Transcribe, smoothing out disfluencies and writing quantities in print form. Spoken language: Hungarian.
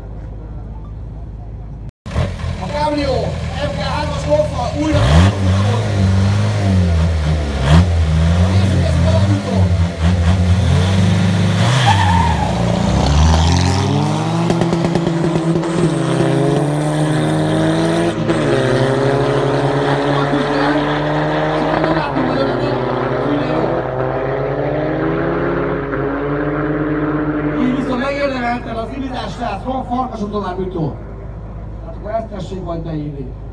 A Cabrio FK3-as golffal újra futamolni. Nézzük ezt a alapúton! Így viszont megérdemelted az Ibizás, tehát van farkasodon már ütó. Hát akkor ezt tessék majd beírni.